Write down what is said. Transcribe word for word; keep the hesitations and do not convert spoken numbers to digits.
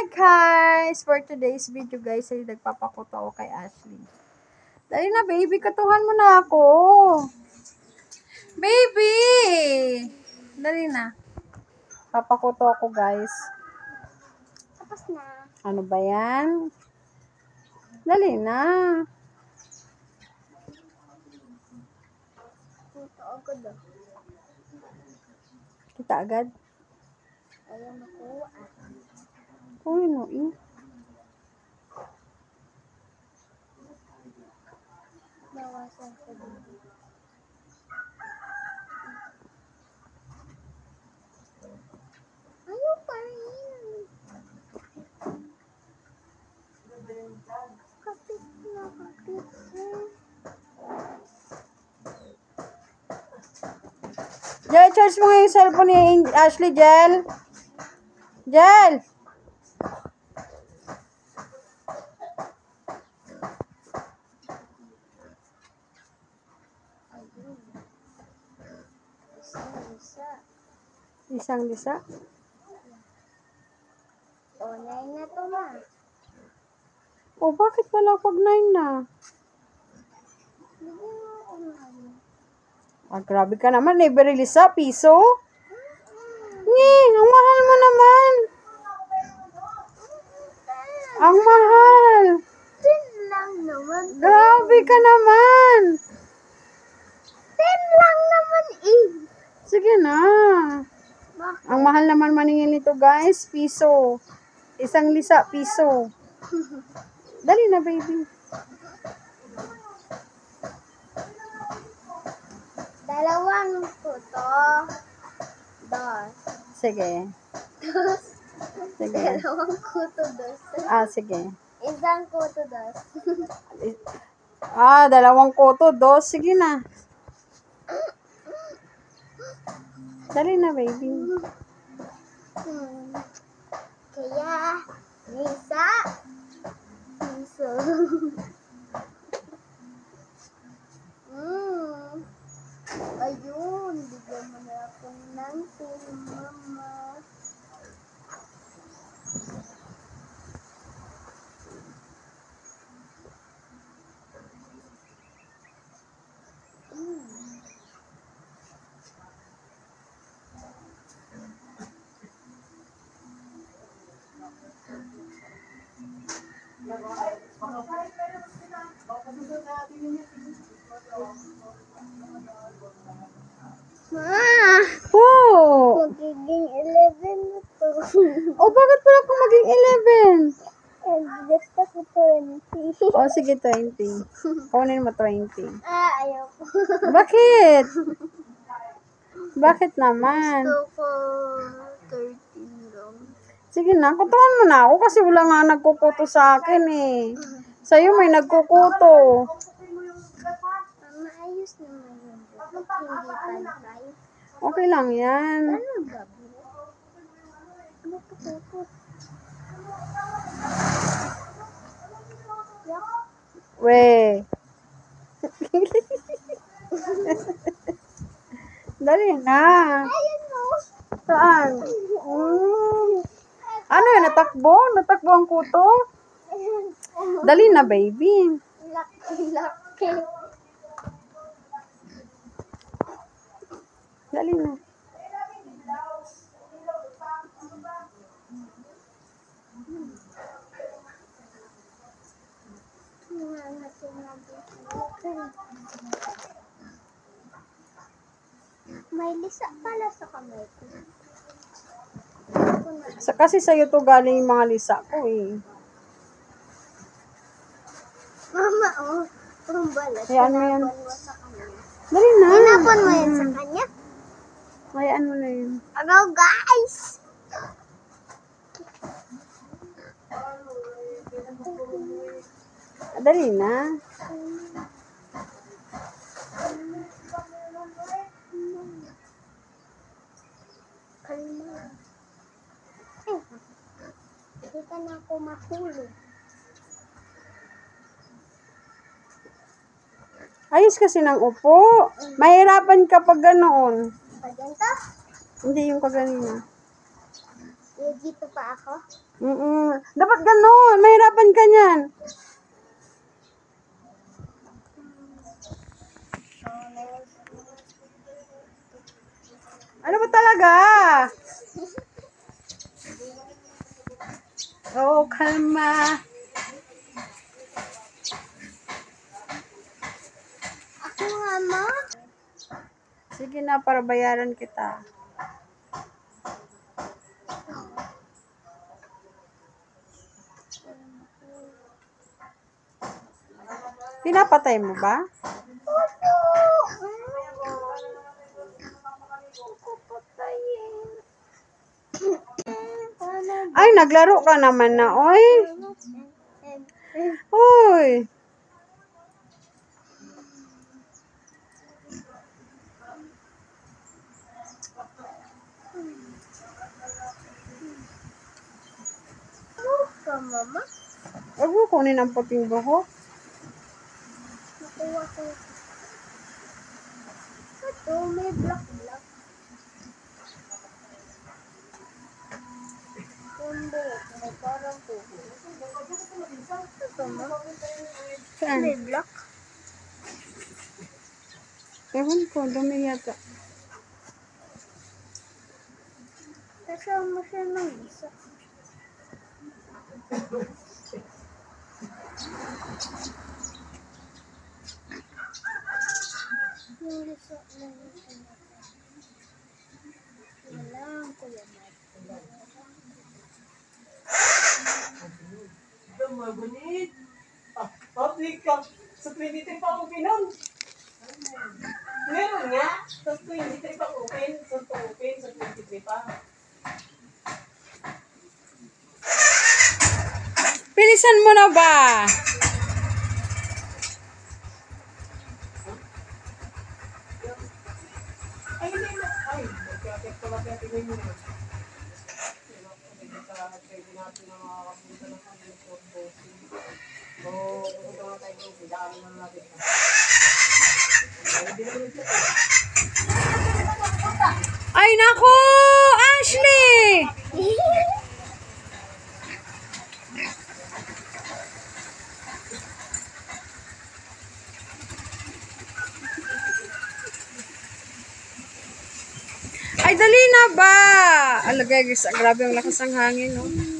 guys! For today's video guys, ay nagpapakuto ako kay Ashley. Dali na baby, katuhan mo na ako. Baby! Dali na. Papakuto ako guys. Tapos na. Ano ba yan? Dali na. Ito agad ah. Kita agad? Ayaw makuha. Uy, no eh. Nawasan ko dito. Ayaw pa rin. Kapit na, kapit na. Jel, charge mo nga yung cellphone ni Ashley, Jel. Jel! Ayun. Isa, isa. Isang lisa. Tunay na to ma. Oh, bakit pala pag nine na? Bigyan mo ako ng Ah, grabe ka naman. Never lisa, piso? Ngi, ang mahal mo naman. Ang mahal. ten lang naman. Grabe ka naman. ten lang naman eh. Sige na. Bakit? Ang mahal naman maningil nito guys. Piso. Isang lisa, piso. Dali na baby. Dalawang puto. Dos. Sige. Dos. Sige. Dalawang kuto dos. Ah, sige. Isang kuto dos. Ah, dalawang koto, dos. Sige na. Dali na baby. Hmm. Kaya, Lisa. Piso. Hmm. Ayun, bigyan mo na ako ng pin, mama. Hmm. Ma! Oh! Magiging eleven na to. Oh, bakit pala kung maging eleven? And gusto ko twenty. Oh, sige, twenty. Kunin mo twenty. Ah, ayaw ko. Bakit? Bakit naman? Gusto ko thirteen lang. Sige na, kutuhan mo na ako kasi wala nga nagkukuto sa akin eh. Sa'yo may nagkukuto. Maayos naman yun. Bakit hindi pantay? Okay lang yan. Ano gabi? Ano tukukot? Yak. We. Dali na. Ayun mo. Saan? Mm. Ano yun? Natakbo? Natakbo ang kuto? Dali na, baby. Laki, laki. Dali na. May lisa pala sa kamay ko. Sa, kasi sa'yo to galing yung mga lisa ko eh. Mama, oh. Ang balat. Hayaan mo yan. Tinapon mo sa kanya. Dali na. Tinapon mo yan sa kanya? Hayaan mo na yun. Hello, guys! Dali na. Kalma. Eh, hindi ka na ako mahulog. Ayos kasi ng upo. Mahirapan kapag ganoon. Pa ganito? Hindi yung kaganina. Eh, dito pa ako. Mm-mm. Dapat ganun. Mahirapan ka niyan. Ano ba talaga? Oh, kalma. Ako nga, ma. Sige na, para bayaran kita. Pinapatay mo ba? Ay, naglaro ka naman na, oy. Uy. Ka, mama. Huwag mo kunin ang puting buhok. Nakuha ko. Ito, may black-black. Hindi, may parang tubo. Ito, ma. Saan? May black. Ewan ko, dumi yata. Kasama siya ng isa. Yung isa na yung wala ang kuya Mike. Ito, magunit. Ah, public ka. Sa Trinity pa open Meron nga. Sa Trinity pa open. Sa open. Sa Trinity pa. Bilisan mo na ba? Ay, hindi na. Ay, magkakit pala kaya tingin mo na. Pwede natin na makakapunta ng pag-bossing. So, pupunta nga tayo ng dami na natin. Hindi naman ito. Ay, naku! Ashley! Ay, dali na ba? Alagay, guys. Grabe ang lakas ng hangin, no?